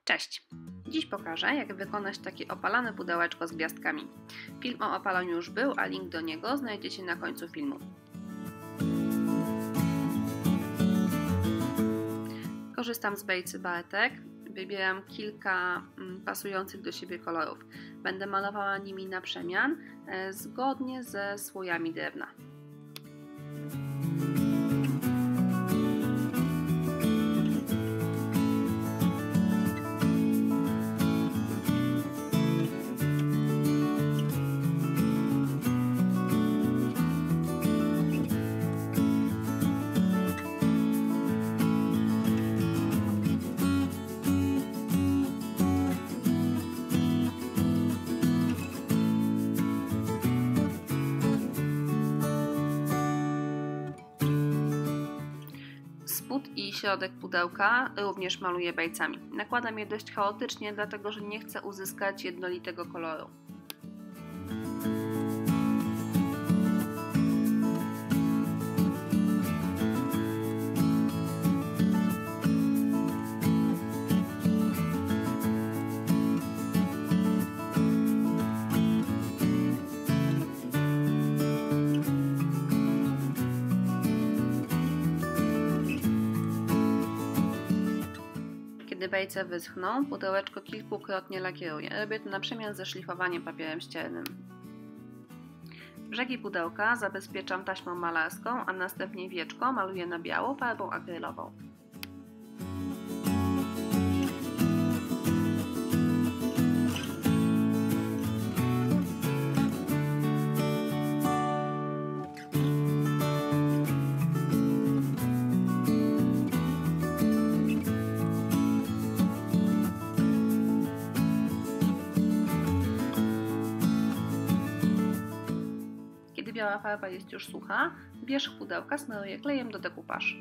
Cześć! Dziś pokażę, jak wykonać takie opalane pudełeczko z gwiazdkami. Film o opalaniu już był, a link do niego znajdziecie na końcu filmu. Korzystam z bejcy Bartek. Wybieram kilka pasujących do siebie kolorów. Będę malowała nimi na przemian, zgodnie ze słojami drewna. Spód i środek pudełka również maluję bejcami. Nakładam je dość chaotycznie, dlatego że nie chcę uzyskać jednolitego koloru. Kiedy bejce wyschną, pudełeczko kilkukrotnie lakieruję. Robię to na przemian ze szlifowaniem papierem ściernym. Brzegi pudełka zabezpieczam taśmą malarską, a następnie wieczko maluję na biało farbą akrylową. Kiedy biała farba jest już sucha, wierzch pudełka smaruję klejem do decoupage.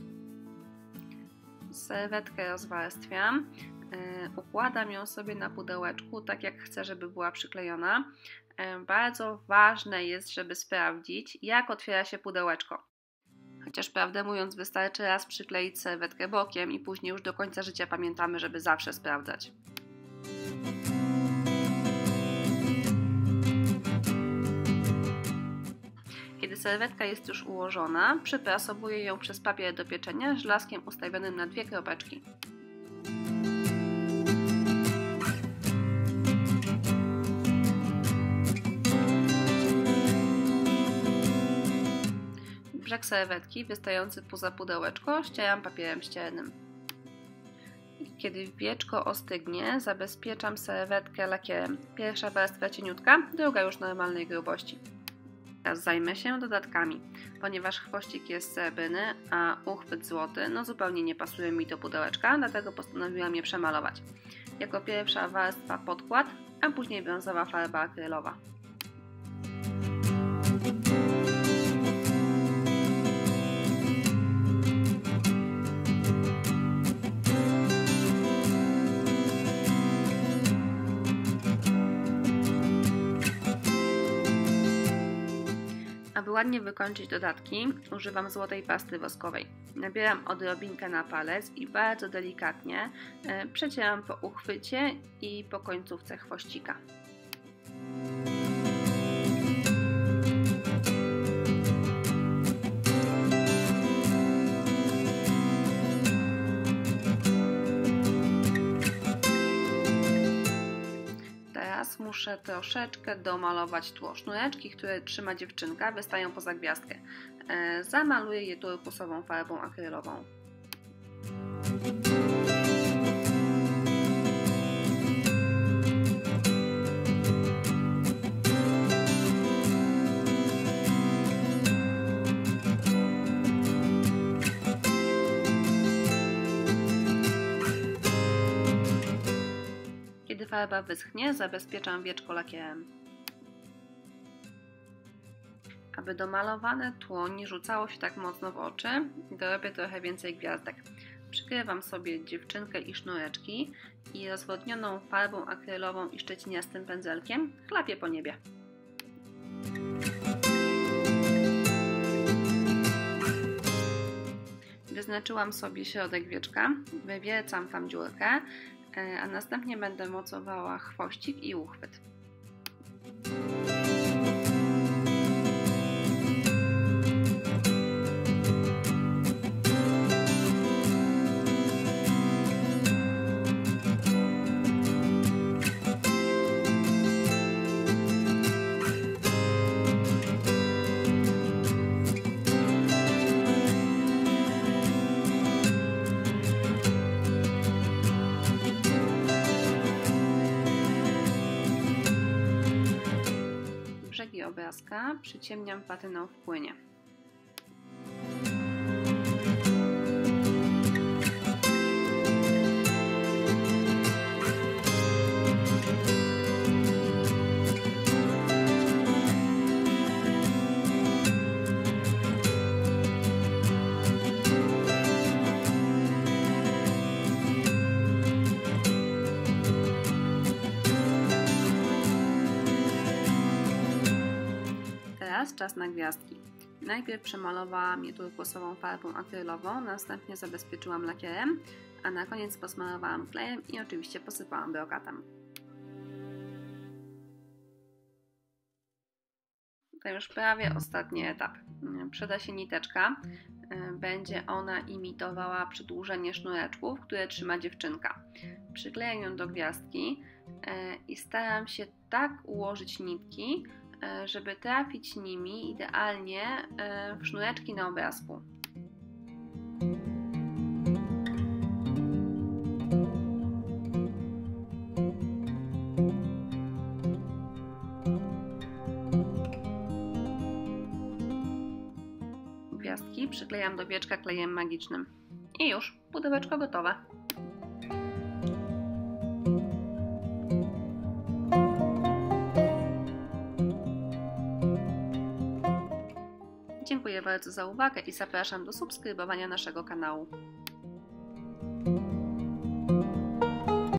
Serwetkę rozwarstwiam, układam ją sobie na pudełeczku, tak jak chcę, żeby była przyklejona. Bardzo ważne jest, żeby sprawdzić, jak otwiera się pudełeczko. Chociaż prawdę mówiąc, wystarczy raz przykleić serwetkę bokiem i później już do końca życia pamiętamy, żeby zawsze sprawdzać. Kiedy serwetka jest już ułożona, przyprasowuję ją przez papier do pieczenia żelazkiem ustawionym na 2 kropeczki. Brzeg serwetki wystający poza pudełeczko ścieram papierem ściernym. Kiedy wieczko ostygnie, zabezpieczam serwetkę lakierem. Pierwsza warstwa cieniutka, druga już normalnej grubości. Teraz zajmę się dodatkami. Ponieważ chwościk jest srebrny, a uchwyt złoty, zupełnie nie pasuje mi do pudełeczka, dlatego postanowiłam je przemalować. Jako pierwsza warstwa podkład, a później brązowa farba akrylowa. Aby ładnie wykończyć dodatki, używam złotej pasty woskowej. Nabieram odrobinkę na palec i bardzo delikatnie przecieram po uchwycie i po końcówce chwościka. Teraz muszę troszeczkę domalować tło. Sznureczki, które trzyma dziewczynka, wystają poza gwiazdkę. Zamaluję je turkusową farbą akrylową. Kiedy farba wyschnie, zabezpieczam wieczko lakierem. Aby domalowane tło nie rzucało się tak mocno w oczy, dorobię trochę więcej gwiazdek. Przykrywam sobie dziewczynkę i sznureczki i rozwodnioną farbą akrylową i szczeciniastym pędzelkiem chlapię po niebie. Wyznaczyłam sobie środek wieczka, wywiercam tam dziurkę, a następnie będę mocowała chwościk i uchwyt. Brzegi obrazka przyciemniam patyną w płynie. Teraz czas na gwiazdki. Najpierw przemalowałam je turkosową farbą akrylową, następnie zabezpieczyłam lakierem, a na koniec posmarowałam klejem i oczywiście posypałam brokatem. To już prawie ostatni etap. Przyda się niteczka. Będzie ona imitowała przedłużenie sznureczków, które trzyma dziewczynka. Przyklejam ją do gwiazdki i staram się tak ułożyć nitki, żeby trafić nimi idealnie w sznureczki na obrazku. Gwiazdki przyklejam do wieczka klejem magicznym. I już, pudełeczko gotowe. Dziękuję bardzo za uwagę i zapraszam do subskrybowania naszego kanału.